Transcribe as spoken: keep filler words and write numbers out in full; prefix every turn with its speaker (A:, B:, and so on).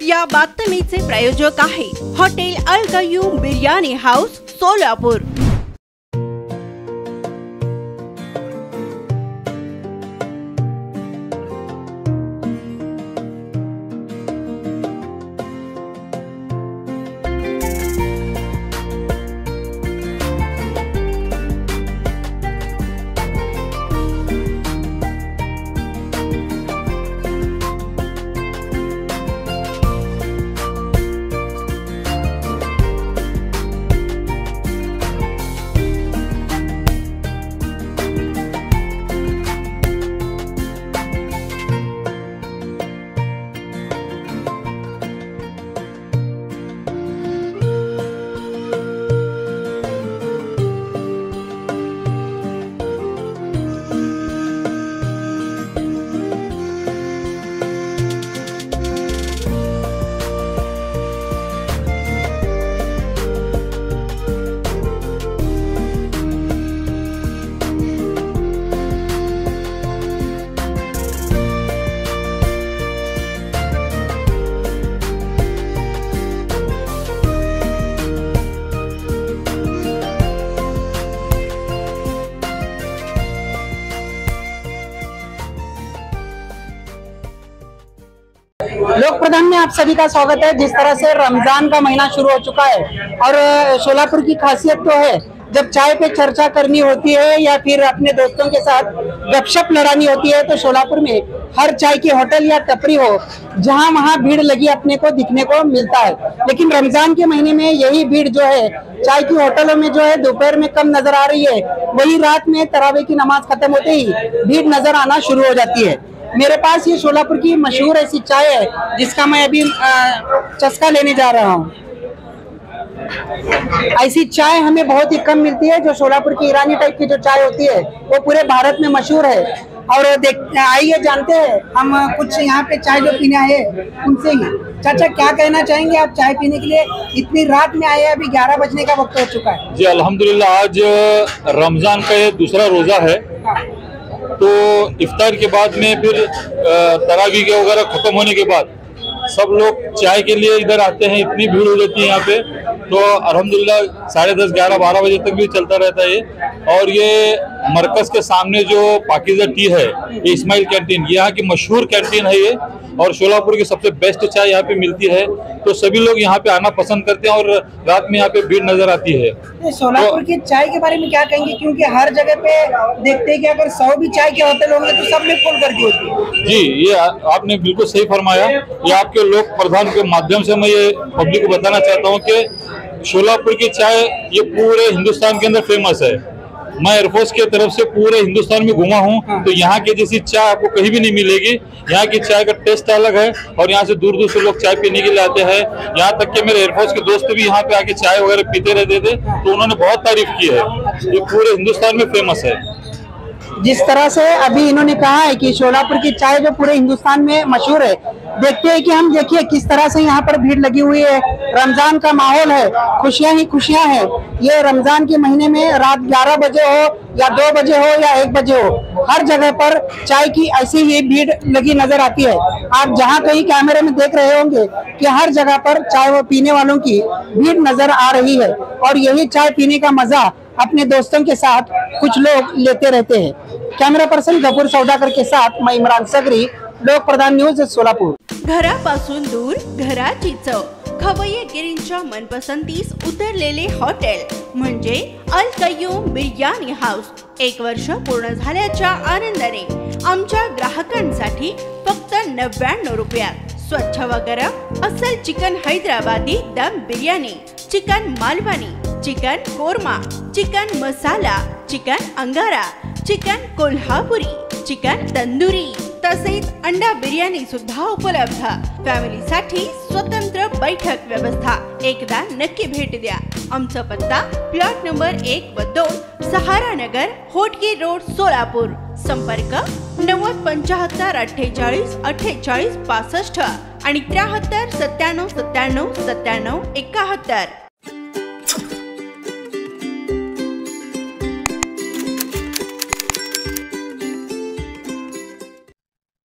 A: या बातमीचे प्रायोजक आहे हॉटेल अल कयूम बिर्याणी हाऊस सोलापूर।
B: लोक प्रधान में आप सभी का स्वागत है। जिस तरह से रमजान का महीना शुरू हो चुका है और सोलापुर की खासियत तो है, जब चाय पे चर्चा करनी होती है या फिर अपने दोस्तों के साथ गपशप लड़ानी होती है तो सोलापुर में हर चाय की होटल या टपरी हो जहां वहां भीड़ लगी अपने को दिखने को मिलता है। लेकिन रमजान के महीने में यही भीड़ जो है चाय की होटलों में जो है दोपहर में कम नजर आ रही है, वही रात में तरावी की नमाज खत्म होते ही भीड़ नजर आना शुरू हो जाती है। मेरे पास ये सोलापुर की मशहूर ऐसी चाय है जिसका मैं अभी चस्का लेने जा रहा हूँ। ऐसी चाय हमें बहुत ही कम मिलती है। जो सोलापुर की ईरानी टाइप की जो चाय होती है वो पूरे भारत में मशहूर है। और देख आइए जानते हैं हम कुछ यहाँ पे चाय जो पीने आए उनसे ही। चाचा क्या कहना चाहेंगे आप चाय पीने के लिए इतनी रात में आए हैं? अभी ग्यारह बजने का वक्त हो चुका है।
C: जी अल्हम्दुलिल्लाह, आज रमजान का ये दूसरा रोजा है। तो इफ्तार के बाद में फिर तरावी के वगैरह खत्म होने के बाद सब लोग चाय के लिए इधर आते हैं। इतनी भीड़ हो जाती है यहाँ पे, तो अल्हम्दुलिल्लाह साढ़े दस ग्यारह बारह बजे तक भी चलता रहता है ये। और ये मरकज के सामने जो पाकीज़ा टी है, ये इस्माइल कैंटीन, यहाँ की मशहूर कैंटीन है ये, और सोलापुर की सबसे बेस्ट चाय यहाँ पे मिलती है। तो सभी लोग यहाँ पे आना पसंद करते हैं और रात में यहाँ पे भीड़ नजर आती है।
B: सोलापुर तो, की चाय के बारे में क्या कहेंगे? क्योंकि हर जगह पे देखते हैं कि अगर सौ भी चाय के होटल होंगे तो सब में फुल गर्दी होती है।
C: जी, ये आपने बिल्कुल सही फरमाया। ये आपके लोक प्रधान के माध्यम से मैं ये पब्लिक को बताना चाहता हूँ कि सोलापुर की चाय ये पूरे हिंदुस्तान के अंदर फेमस है। मैं एयरफोर्स की तरफ से पूरे हिंदुस्तान में घुमा हूँ, तो यहाँ की जैसी चाय आपको कहीं भी नहीं मिलेगी। यहाँ की चाय का टेस्ट अलग है और यहाँ से दूर दूर से लोग चाय पीने के लिए आते हैं। यहाँ तक कि मेरे एयरफोर्स के दोस्त भी यहाँ पे आके चाय वगैरह पीते रहते थे, तो उन्होंने बहुत तारीफ की है। ये पूरे हिंदुस्तान में फेमस है।
B: जिस तरह से अभी इन्होंने कहा है कि सोलापुर की चाय जो पूरे हिंदुस्तान में मशहूर है, देखते हैं कि हम देखिए किस तरह से यहाँ पर भीड़ लगी हुई है। रमजान का माहौल है, खुशियां ही खुशियां हैं। ये रमजान के महीने में रात ग्यारह बजे हो या दो बजे हो या एक बजे हो, हर जगह पर चाय की ऐसी ही भीड़ लगी नजर आती है। आप जहाँ कहीं कैमरे में देख रहे होंगे कि हर जगह पर चाय वो पीने वालों की भीड़ नजर आ रही है। और यही चाय पीने का मजा अपने दोस्तों के साथ कुछ लोग लेते रहते हैं। कैमरा पर्सन गफूर सौदागर के साथ मैं इमरान सगरी, लोक प्रधान न्यूज सोलापूर।
A: घरापासून दूर घराची चव, खवय्येगिरींच्या मनपसंतीस उतरलेले हॉटेल म्हणजे अल कयूम बिर्याणी हाऊस। एक वर्ष पूर्ण झाल्याच्या आनंदाने आमच्या ग्राहकांसाठी फक्त नव्याण्णव रुपयात स्वच्छ व गरम अस्सल chicken Hyderabadi dum biryani, chicken Malvani, chicken korma, chicken masala, chicken angara, chicken Kolhapuri, chicken tandoori तसेच अंडा बिर्याणी सुद्धा उपलब्ध। फॅमिलीसाठी स्वतंत्र बैठक व्यवस्था। एकदा नक्की भेट द्या। आमचा पत्ता प्लॉट नंबर एक व दोन, सहारा नगर, होटगी रोड, सोलापूर। संपर्क नव्वद पंचाहत्तर अठ्ठेचाळीस अठ्ठेचाळीस पासष्ट आणि त्र्याहत्तर सत्त्याण्णव सत्त्याण्णव सत्त्याण्णव एकाहत्तर।